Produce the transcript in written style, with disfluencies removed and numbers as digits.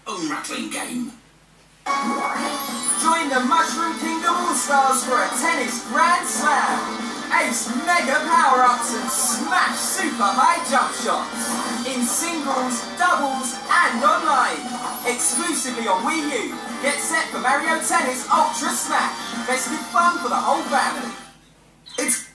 own rattling game. Join the Mushroom Kingdom All-Stars for a tennis Grand Slam. Ace mega power-ups and smash super high jump shots. In singles, doubles and online. Exclusively on Wii U. Get set for Mario Tennis Ultra Smash. Festive fun for the whole family. It's